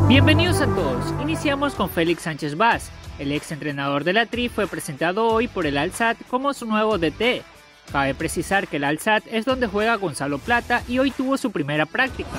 Bienvenidos a todos. Iniciamos con Félix Sánchez Vaz. El ex entrenador de la Tri fue presentado hoy por el Al-Sadd como su nuevo DT. Cabe precisar que el Al-Sadd es donde juega Gonzalo Plata y hoy tuvo su primera práctica.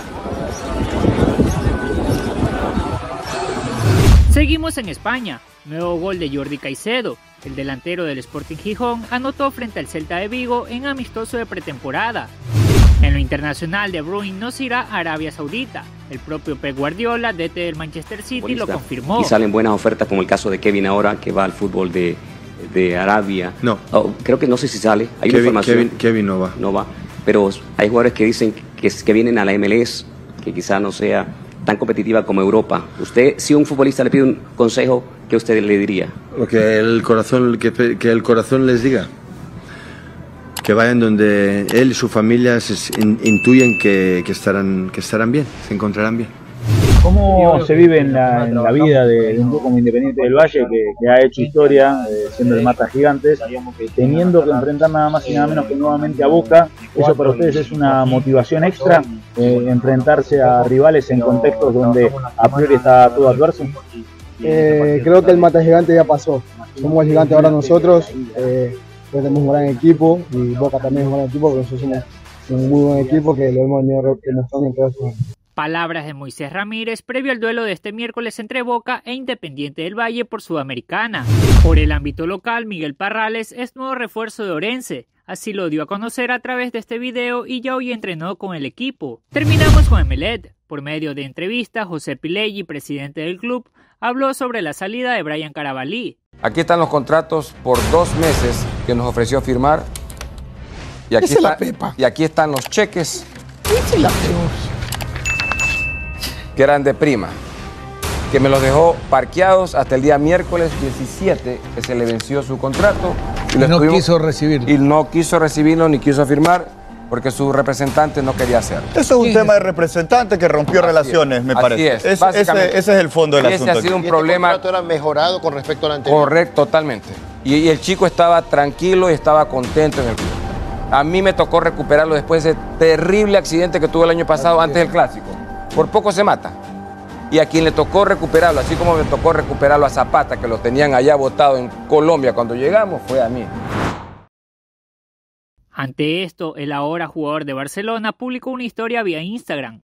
Seguimos en España. Nuevo gol de Jordi Caicedo. El delantero del Sporting Gijón anotó frente al Celta de Vigo en amistoso de pretemporada. En lo internacional, De Bruyne no se irá a Arabia Saudita. El propio Pep Guardiola, DT del Manchester City, lo confirmó. Y salen buenas ofertas, como el caso de Kevin ahora, que va al fútbol de Arabia. No. Creo que no sé si sale. Hay información. Kevin no va. No va. Pero hay jugadores que dicen que vienen a la MLS, que quizá no sea tan competitiva como Europa. Usted, si un futbolista le pide un consejo, ¿qué usted le diría? Que el corazón les diga. Que vayan donde él y su familia intuyen que estarán bien, se encontrarán bien. ¿Cómo se vive en la vida de un club como Independiente del Valle, que ha hecho historia, siendo el Mata Gigantes, teniendo que enfrentar nada más y nada menos que nuevamente a Boca? ¿Eso para ustedes es una motivación extra, enfrentarse a rivales en contextos donde a priori está todo adverso? Creo que el Mata Gigante ya pasó. Somos el gigante ahora nosotros. Tenemos un gran equipo y Boca también es un gran equipo, pero nosotros somos un muy buen equipo que lo hemos venido demostrando en todos estos años. Palabras de Moisés Ramírez previo al duelo de este miércoles entre Boca e Independiente del Valle por Sudamericana. Por el ámbito local, Miguel Parrales es nuevo refuerzo de Orense. Así lo dio a conocer a través de este video y ya hoy entrenó con el equipo. Terminamos con Emelec. Por medio de entrevista, José Pileggi, presidente del club, habló sobre la salida de Brian Carabalí. Aquí están los contratos por 2 meses que nos ofreció firmar. Y aquí están los cheques que eran de prima, que me los dejó parqueados hasta el día miércoles 17, que se le venció su contrato. Y no quiso recibirlo. Y no quiso recibirlo ni quiso firmar porque su representante no quería hacerlo. Eso es un tema de representante que rompió relaciones, me parece. Ese es el fondo del asunto. Ese ha sido un problema. ¿El contrato era mejorado con respecto al anterior? Correcto, totalmente. Y el chico estaba tranquilo y estaba contento en el club. A mí me tocó recuperarlo después de ese terrible accidente que tuvo el año pasado antes del Clásico. Por poco se mata. Y a quien le tocó recuperarlo, así como me tocó recuperarlo a Zapata, que lo tenían allá botado en Colombia cuando llegamos, fue a mí. Ante esto, el ahora jugador de Barcelona publicó una historia vía Instagram.